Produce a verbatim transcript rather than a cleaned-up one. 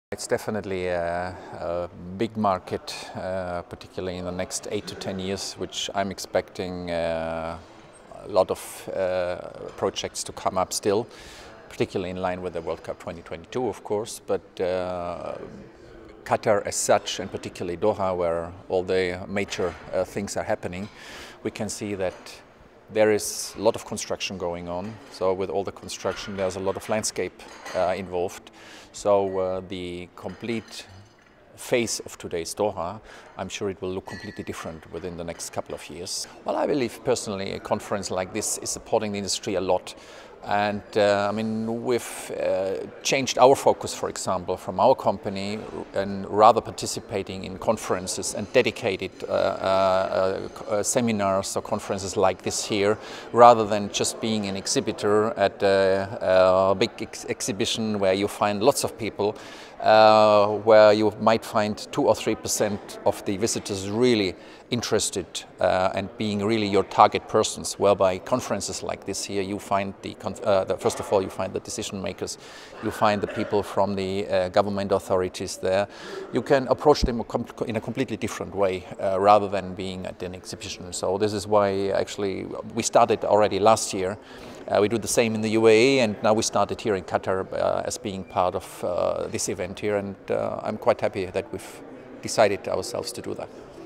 It's definitely a, a big market, uh, particularly in the next eight to ten years, which I'm expecting uh, a lot of uh, projects to come up still, particularly in line with the World Cup twenty twenty-two, of course. But uh, Qatar as such, and particularly Doha, where all the major uh, things are happening, we can see that there is a lot of construction going on. So with all the construction, there's a lot of landscape uh, involved. So uh, the complete face of today's Doha, I'm sure it will look completely different within the next couple of years. Well, I believe personally a conference like this is supporting the industry a lot. And uh, I mean, we've uh, changed our focus, for example, from our company and rather participating in conferences and dedicated uh, uh, uh, seminars or conferences like this here, rather than just being an exhibitor at a, a big ex exhibition where you find lots of people, uh, where you might find two or three percent of the visitors really interested uh, and being really your target persons. Whereby conferences like this here, you find the, uh, the first of all, you find the decision makers, you find the people from the uh, government authorities there. You can approach them in a completely different way uh, rather than being at an exhibition. So this is why actually we started already last year. Uh, we do the same in the U A E, and now we started here in Qatar uh, as being part of uh, this event here, and uh, I'm quite happy that we've decided ourselves to do that.